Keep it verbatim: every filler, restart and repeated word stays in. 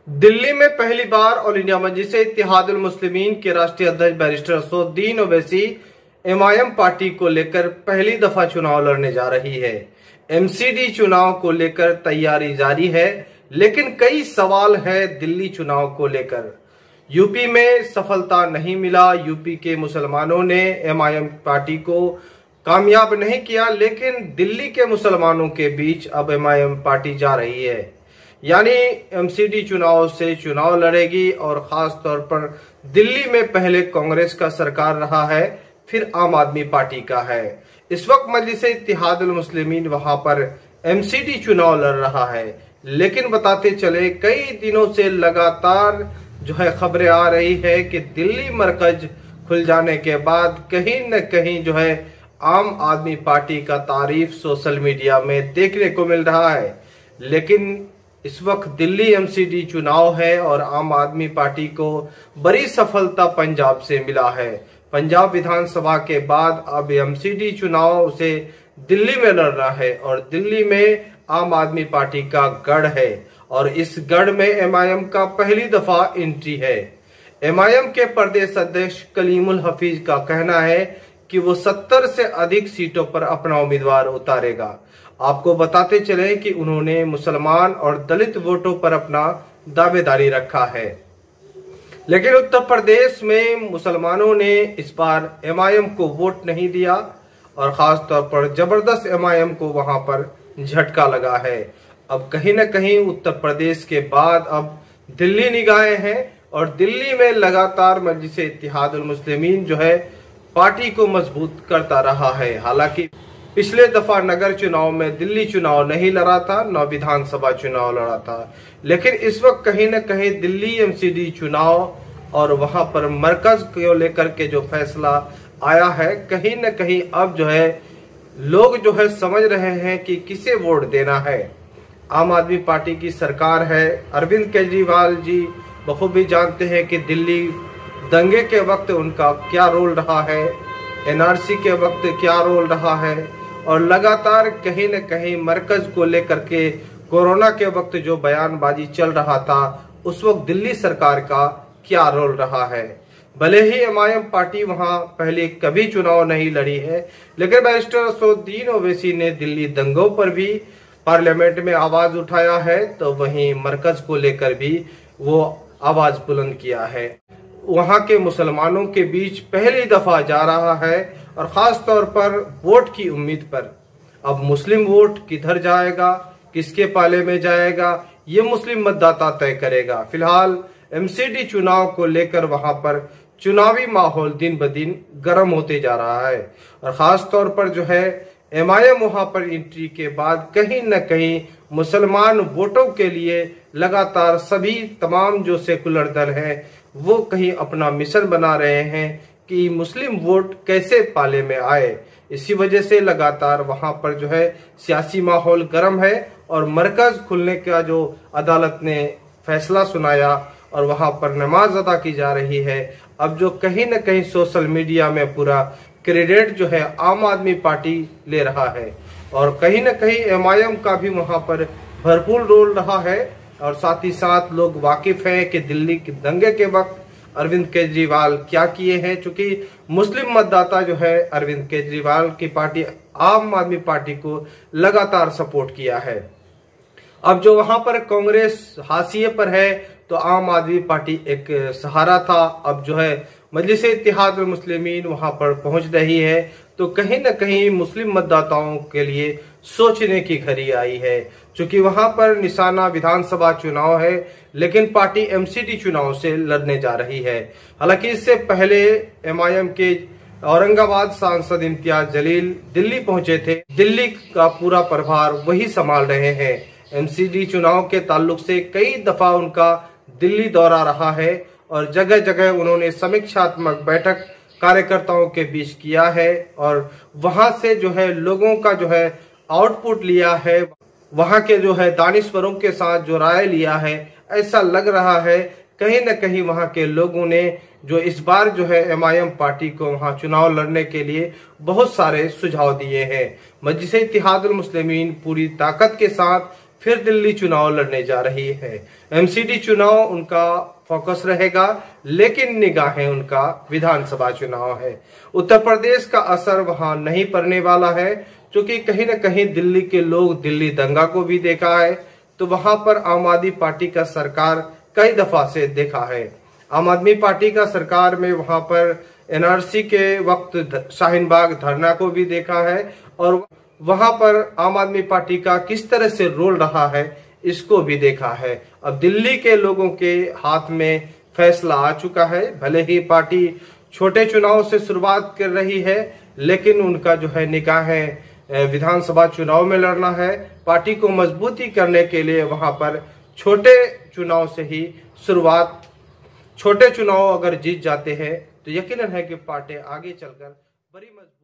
दिल्ली में पहली बार ऑल इंडिया मजलिस इत्तेहादुल मुस्लिमीन के राष्ट्रीय अध्यक्ष barrister Asaduddin Owaisi MIM party को लेकर पहली दफा चुनाव लड़ने जा रही है। एमसीडी चुनाव को लेकर तैयारी जारी है, लेकिन कई सवाल है दिल्ली चुनाव को लेकर। यूपी में सफलता नहीं मिला, यूपी के मुसलमानों ने एमआईएम पार्टी को कामयाब नहीं किया, लेकिन दिल्ली के मुसलमानों के बीच अब एमआईएम पार्टी जा रही है, यानी एमसीडी चुनाव से चुनाव लड़ेगी। और खास तौर पर दिल्ली में पहले कांग्रेस का सरकार रहा है, फिर आम आदमी पार्टी का है। इस वक्त मजलिस इत्तेहादुल मुस्लिमीन वहां पर एमसीडी चुनाव लड़ रहा है, लेकिन बताते चले कई दिनों से लगातार जो है खबरें आ रही है कि दिल्ली मरकज खुल जाने के बाद कहीं न कहीं जो है आम आदमी पार्टी का तारीफ सोशल मीडिया में देखने को मिल रहा है। लेकिन इस वक्त दिल्ली एमसीडी चुनाव है और आम आदमी पार्टी को बड़ी सफलता पंजाब से मिला है। पंजाब विधानसभा के बाद अब एमसीडी चुनाव उसे दिल्ली में लड़ना है और दिल्ली में आम आदमी पार्टी का गढ़ है और इस गढ़ में एमआईएम का पहली दफा एंट्री है। एमआईएम के प्रदेश अध्यक्ष कलीमुल हफीज का कहना है कि वो सत्तर से अधिक सीटों पर अपना उम्मीदवार उतारेगा। आपको बताते चले कि उन्होंने मुसलमान और दलित वोटों पर अपना दावेदारी रखा है, लेकिन उत्तर प्रदेश में मुसलमानों ने इस बार एमआईएम को वोट नहीं दिया और खास तौर पर जबरदस्त एमआईएम को वहां पर झटका लगा है। अब कहीं न कहीं उत्तर प्रदेश के बाद अब दिल्ली निगाहें हैं और दिल्ली में लगातार मजलिस इत्तेहादुल मुस्लिमीन जो है पार्टी को मजबूत करता रहा है। हालांकि पिछले दफा नगर चुनाव में दिल्ली चुनाव नहीं लड़ा था, न विधानसभा चुनाव लड़ा था, लेकिन इस वक्त कहीं न कहीं दिल्ली एमसीडी चुनाव और वहां पर मरकज को लेकर के जो फैसला आया है, कहीं न कहीं अब जो है लोग जो है समझ रहे हैं कि किसे वोट देना है। आम आदमी पार्टी की सरकार है, अरविंद केजरीवाल जी बखूबी जानते हैं कि दिल्ली दंगे के वक्त उनका क्या रोल रहा है, एनआरसी के वक्त क्या रोल रहा है, और लगातार कहीं न कहीं मरकज को लेकर के कोरोना के वक्त जो बयानबाजी चल रहा था, उस वक्त दिल्ली सरकार का क्या रोल रहा है। भले ही एमआईएम पार्टी वहां पहले कभी चुनाव नहीं लड़ी है, लेकिन बैरिस्टर असदुद्दीन ओवैसी ने दिल्ली दंगों पर भी पार्लियामेंट में आवाज उठाया है, तो वहीं मरकज को लेकर भी वो आवाज बुलंद किया है। वहां के मुसलमानों के बीच पहली दफा जा रहा है और खास तौर पर वोट की उम्मीद पर। अब मुस्लिम वोट किधर जाएगा, किसके पाले में जाएगा, ये मुस्लिम मतदाता तय करेगा। फिलहाल एमसीडी चुनाव को लेकर वहां पर चुनावी माहौल दिन ब दिन गर्म होते जा रहा है और खास तौर पर जो है एमआईएम वहां पर एंट्री के बाद कहीं न कहीं मुसलमान वोटों के लिए लगातार सभी तमाम जो सेकुलर दल हैं वो कहीं अपना मिशन बना रहे हैं कि मुस्लिम वोट कैसे पाले में आए। इसी वजह से लगातार वहां पर जो है सियासी माहौल गर्म है और मरकज खुलने का जो अदालत ने फैसला सुनाया और वहां पर नमाज अदा की जा रही है, अब जो कहीं न कहीं सोशल मीडिया में पूरा क्रेडिट जो है आम आदमी पार्टी ले रहा है और कहीं न कहीं एमआईएम का भी वहां पर भरपूर रोल रहा है। और साथ ही साथ लोग वाकिफ हैं कि दिल्ली के दंगे के वक्त अरविंद केजरीवाल क्या किए हैं, चूंकि मुस्लिम मतदाता जो है अरविंद केजरीवाल की पार्टी आम आदमी पार्टी को लगातार सपोर्ट किया है। अब जो वहां पर कांग्रेस हाशिए पर है तो आम आदमी पार्टी एक सहारा था, अब जो है मजलिस इत्तेहादुल मुस्लिमीन वहां पर पहुंच रही है, तो कहीं न कहीं मुस्लिम मतदाताओं के लिए सोचने की घड़ी आई है। चूंकि वहां पर निशाना विधानसभा चुनाव है, लेकिन पार्टी एमसीडी चुनाव से लड़ने जा रही है। हालांकि इससे पहले एमआईएम के औरंगाबाद सांसद इम्तियाज जलील दिल्ली पहुंचे थे, दिल्ली का पूरा प्रभार वही संभाल रहे हैं। एमसीडी चुनाव के ताल्लुक से कई दफा उनका दिल्ली दौरा रहा है और जगह जगह उन्होंने समीक्षात्मक बैठक कार्यकर्ताओं के बीच किया है और वहां से जो है लोगों का जो है आउटपुट लिया है, वहां के जो है दानिश्वरों के साथ जो राय लिया है। ऐसा लग रहा है कहीं न कहीं वहां के लोगों ने जो इस बार जो है एमआईएम पार्टी को वहां चुनाव लड़ने के लिए बहुत सारे सुझाव दिए हैं। मजलिस इत्तेहादुल मुस्लिमीन पूरी ताकत के साथ फिर दिल्ली चुनाव लड़ने जा रही है। एमसीडी चुनाव उनका फोकस रहेगा, लेकिन निगाहें उनका विधानसभा चुनाव है। उत्तर प्रदेश का असर वहां नहीं पड़ने वाला है, क्योंकि कहीं न कहीं दिल्ली के लोग दिल्ली दंगा को भी देखा है, तो वहां पर आम आदमी पार्टी का सरकार कई दफा से देखा है। आम आदमी पार्टी का सरकार में वहां पर एनआरसी के वक्त शाहीन बाग धरना को भी देखा है, और वहां पर आम आदमी पार्टी का किस तरह से रोल रहा है इसको भी देखा है। अब दिल्ली के लोगों के हाथ में फैसला आ चुका है। भले ही पार्टी छोटे चुनाव से शुरुआत कर रही है, लेकिन उनका जो है निगाहें विधानसभा चुनाव में लड़ना है। पार्टी को मजबूती करने के लिए वहां पर छोटे चुनाव से ही शुरुआत, छोटे चुनाव अगर जीत जाते हैं तो यकीनन है कि पार्टी आगे चलकर बड़ी मजबूत